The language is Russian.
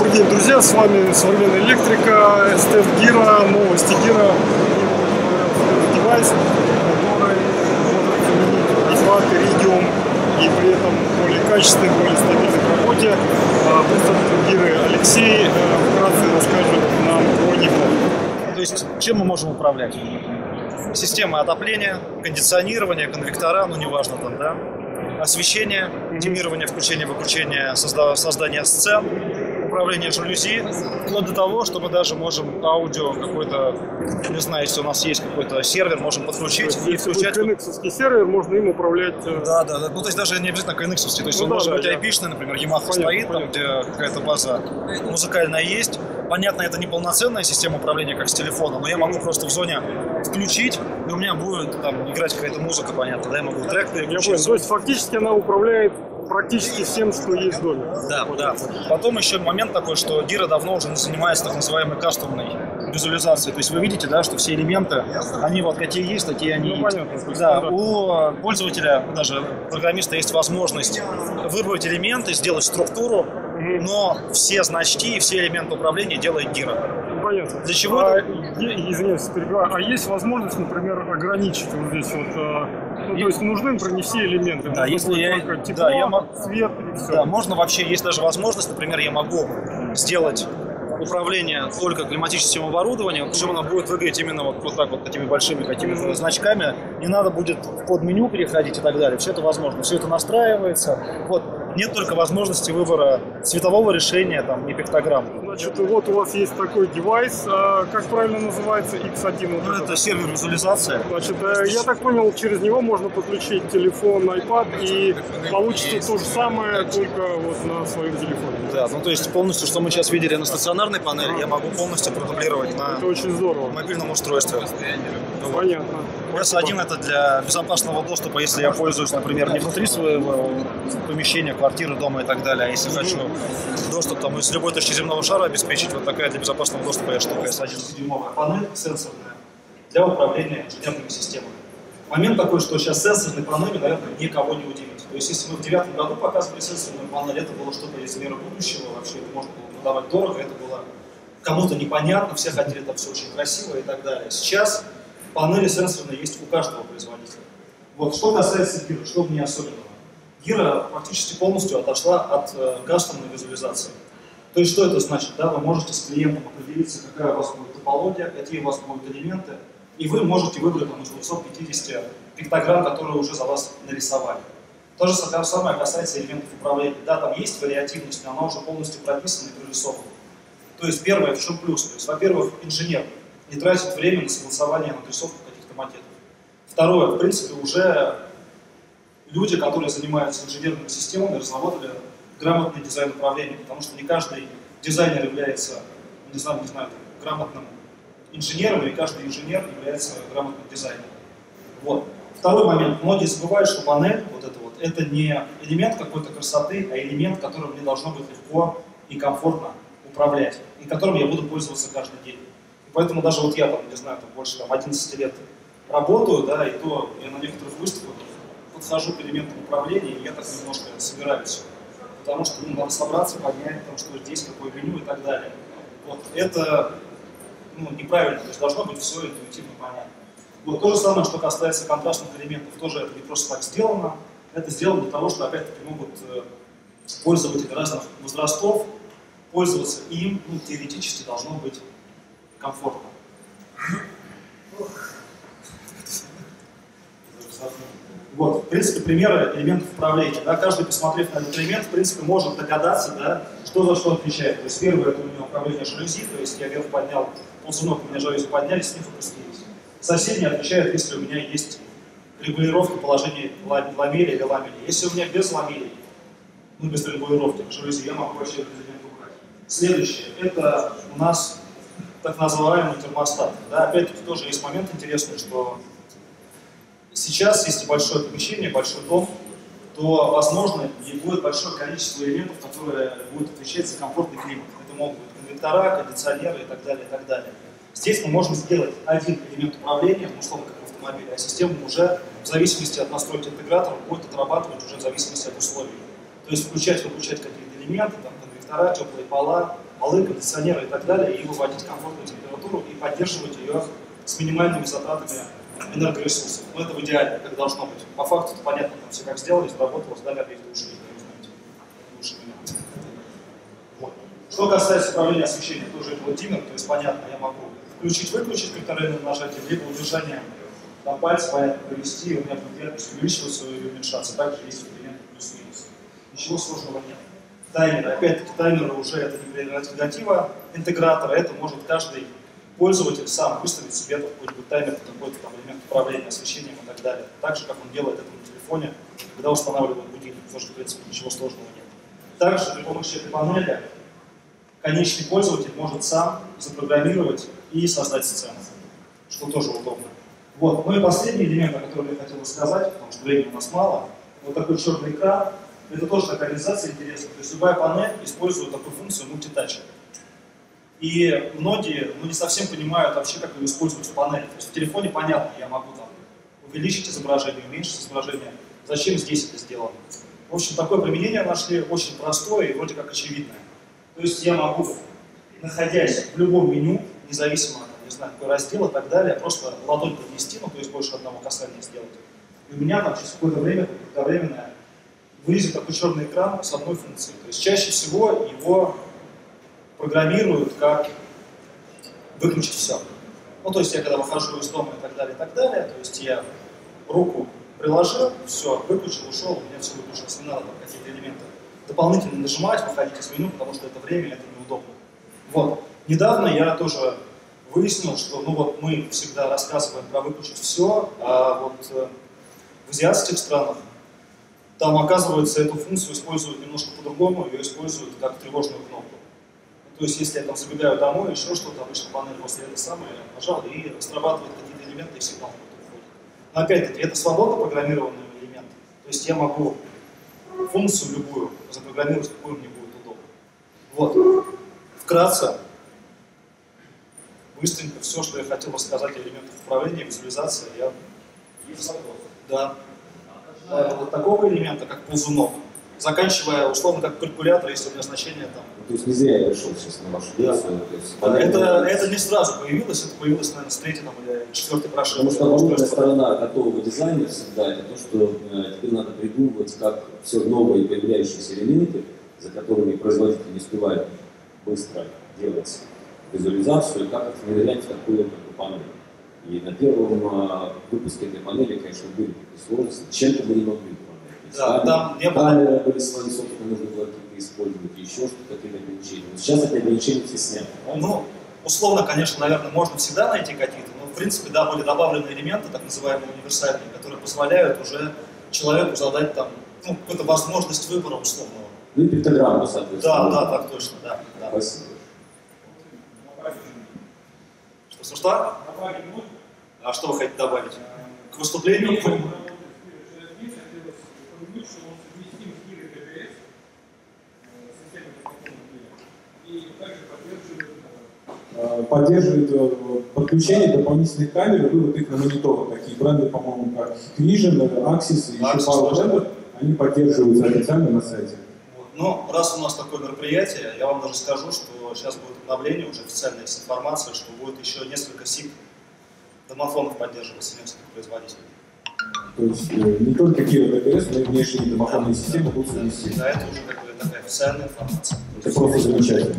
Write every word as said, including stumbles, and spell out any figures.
Добрый день, друзья, с вами Современная Электрика, стенд Гира, новости Гира. Девайс, который может заменить iPad, Iridium и при этом более качественный, более стабильный в работе. Представитель Гиры Алексей вкратце расскажет нам про него. То есть, чем мы можем управлять? Система отопления, кондиционирование, конвектора, ну неважно там, да? Освещение, тимирование, включение, выключение, созда создание сцен, управление жалюзи, вплоть до того, что мы даже можем аудио какой-то, не знаю, если у нас есть какой-то сервер, можем подключить и включать. Если кайнексовский сервер, можно им управлять. Да, да, да. Ну, то есть даже не обязательно кайнексовский, то есть ну, он да, может да, быть да. айпишный, например, Yamaha понятно, стоит, понятно. Там, где какая-то база музыкальная есть. Понятно, это не полноценная система управления, как с телефона, но я могу просто в зоне включить, и у меня будет там играть какая-то музыка, понятно, да, я могу трек переключить. То есть фактически она управляет практически всем, что есть в доме. Да, да. Потом еще момент такой, что Гира давно уже занимается так называемой кастомной визуализацией. То есть вы видите, да, что все элементы, они вот какие есть, такие они ну, есть. Понятно, да, у пользователя, даже программиста, есть возможность выбрать элементы, сделать структуру, угу. но все значки и все элементы управления делает Гира. Понятно. Для чего? А, извиняюсь, перебиваю. А есть возможность, например, ограничить вот здесь вот, ну, и... то есть нужны, например, не все элементы. Да, если я... Тепло, да, я могу... свет и все. Да, можно вообще, есть даже возможность, например, я могу сделать управление только климатическим оборудованием, причем оно будет выглядеть именно вот, вот так вот такими большими какими-то mm-hmm. значками, не надо будет в код меню переходить и так далее, все это возможно, все это настраивается, вот, нет только возможности выбора цветового решения там и пиктограмм. Значит, вот у вас есть такой девайс, а, как правильно называется, икс один? Вот ну, это, это сервер визуализация. Значит, я так понял, через него можно подключить телефон, iPad и получится то же самое, только вот на своем телефоне. Да, ну то есть полностью, что мы сейчас видели на стационарной панели, а. я могу полностью продублировать на это очень здорово. мобильном устройстве. Понятно. эс один это для безопасного доступа, если я пользуюсь, например, не внутри своего помещения, квартиры, дома и так далее, а если хочу доступ там из любой точки земного шара обеспечить, вот такая для безопасного доступа штука эс один. Дюймовая панель сенсорная для управления инженерными системами. Момент такой, что сейчас сенсорные панели, наверное, никого не удивит. То есть, если мы в девятом году показывали сенсорную панель, это было что-то из мира будущего, вообще это можно было продавать дорого, это было кому-то непонятно, все хотели там все очень красиво и так далее. Сейчас панели сенсорные есть у каждого производителя. Вот, что касается Гира, что в ней особенного? Гира практически полностью отошла от э, кастомной визуализации. То есть, что это значит? Да, вы можете с клиентом определиться, какая у вас будет топология, какие у вас будут элементы, и вы можете выбрать там, из двухсот пятидесяти пиктограмм, которые уже за вас нарисовали. То же самое касается элементов управления. Да, там есть вариативность, но она уже полностью прописана и прорисована. То есть, первое, в чем плюс? То есть, во-первых, инженер не тратит время на согласование, на отрисовку каких-то макетов. Второе, в принципе, уже люди, которые занимаются инженерными системами, разработали грамотный дизайн управления, потому что не каждый дизайнер является, не знаю, не знаю, грамотным инженером, и каждый инженер является грамотным дизайнером. Вот. Второй момент. Многие забывают, что панель, вот это вот, это не элемент какой-то красоты, а элемент, которым мне должно быть легко и комфортно управлять, и которым я буду пользоваться каждый день. И поэтому даже вот я, там, не знаю, там, больше там, одиннадцати лет работаю, да, и то я на некоторых выставках подхожу к элементам управления, и я так немножко собираюсь. Потому что ну, надо собраться, поднять, там, что здесь, какое меню и так далее. Вот. Это ну, неправильно, то есть должно быть все интуитивно понятно. Вот. То же самое, что касается контрастных элементов, тоже это не просто так сделано. Это сделано для того, что, опять-таки, могут э, пользователи разных возрастов пользоваться им, ну, теоретически должно быть комфортно. Вот, в принципе, примеры элементов управления. Да, каждый, посмотрев на этот элемент, в принципе, может догадаться, да, что за что отвечает. То есть первое, это у меня управление жалюзи, то есть я вверх поднял ползунок, у меня жалюзи поднялись, снизу опустились. Соседний отвечает, если у меня есть регулировка положения ламели или ламели. Если у меня без ламелей, ну, без регулировки жалюзи, я могу вообще этот элемент убрать. Следующее, это у нас так называемый термостат. Да, опять-таки тоже есть момент интересный, что сейчас, если большое помещение, большой дом, то, возможно, и будет большое количество элементов, которые будут отвечать за комфортный климат. Это могут быть конвектора, кондиционеры и так далее, и так далее. Здесь мы можем сделать один элемент управления, ну, условно, как в автомобиле, а система уже в зависимости от настройки интегратора будет отрабатывать уже в зависимости от условий. То есть включать, выключать какие-то элементы, там, конвектора, теплые пола, полы, кондиционеры и так далее, и выводить комфортную температуру и поддерживать ее с минимальными затратами энергоресурсов. Но это в идеале, как должно быть. По факту это понятно, там все как сделали, заработало, сдали опять в душе, лучше меня. Вот. Что касается управления освещением, тоже это вот диммер, то есть понятно, я могу включить-выключить кратковременным нажатием, либо удержанием там пальца, понятно, провести, и у меня будет яркость увеличиваться или уменьшаться. Также есть элементы плюс-минус. Ничего сложного нет. Таймеры. Опять-таки таймеры уже это не прерогатива интегратора, это может каждый пользователь сам выставить себе какой-нибудь таймер, какой-то там элемент управления освещением и так далее. Так же, как он делает это на телефоне, когда устанавливает будильник. Тоже, в принципе, ничего сложного нет. Также при помощи этой панели конечный пользователь может сам запрограммировать и создать сцену, что тоже удобно. Вот. Ну и последний элемент, о котором я хотел рассказать, потому что времени у нас мало. Вот такой черный экран. Это тоже такая реализация интересная. То есть любая панель использует такую функцию мультитача. И многие ну, не совсем понимают вообще, как ее использовать в панели. То есть в телефоне понятно, я могу там увеличить изображение, уменьшить изображение. Зачем здесь это сделано? В общем, такое применение нашли очень простое и вроде как очевидное. То есть я могу, находясь в любом меню, независимо от, не знаю, какой раздел и так далее, просто ладонь провести, ну то есть больше одного касания сделать. И у меня там через какое-то время, кратковременное, вылезет такой черный экран с одной функцией. То есть чаще всего его программируют как выключить все. Ну то есть я когда выхожу из дома и так далее, и так далее, то есть я руку приложил, все, выключил, ушел, у меня все выключилось, не надо там какие-то элементы дополнительно нажимать, выходить из меню, потому что это время, это неудобно. Вот. Недавно я тоже выяснил, что ну вот мы всегда рассказываем про выключить все, а вот э, в азиатских странах там, оказывается, эту функцию используют немножко по-другому, ее используют как тревожную кнопку. То есть, если я там забегаю домой, еще что-то, обычно панель после этого самое нажал и срабатывает какие-то элементы и сигнал. Но опять-таки, это свободно программированные элементы. То есть я могу функцию любую запрограммировать, какую мне будет удобно. Вот. Вкратце, быстренько все, что я хотел рассказать о элементах управления, визуализации, я... Да. Вот такого элемента, как ползунок, заканчивая условно как калькулятор, если у меня значение там. То есть не зря я пришел сейчас на вашу лекцию. Да, это, это не сразу появилось, это появилось, наверное, с третьей там, или четвертой прошивки. Потому что оборудованная сторона готового дизайна всегда это то, что э, теперь надо придумывать, как все новые появляющиеся элементы, за которыми производитель не успевает быстро делать визуализацию, как их внедрять в такую, такую панель. И на первом э, выпуске этой панели, конечно, были такие сложности, чем-то мы не могли управлять. Да, там не было. Камеры были свои, собственно, нужно было какие-то использовать, еще что-то, какие-то ограничения. Но сейчас эти ограничения все сняты. Ну, условно, конечно, наверное, можно всегда найти какие-то, но в принципе, да, были добавлены элементы, так называемые универсальные, которые позволяют уже человеку задать там, ну, какую-то возможность выбора условного. Ну и пиктограмму, соответственно. Да, да, так точно, да. да. Спасибо. Что, что? А что вы хотите добавить? К выступлению? Поддерживает подключение дополнительных камер, вывод их на мониторы. Такие бренды, по-моему, как Hikvision, Axis и еще пару брендов, они поддерживаются официально на сайте. Вот. Но раз у нас такое мероприятие, я вам даже скажу, что сейчас будет обновление, уже официальная есть информация, что будет еще несколько сип домофонов поддерживаться, несколько производителей. То есть не только Kira ди би эс, но и внешние домофонные системы будут совместимы. Да, это уже как бы такая официальная информация. Это просто замечательно.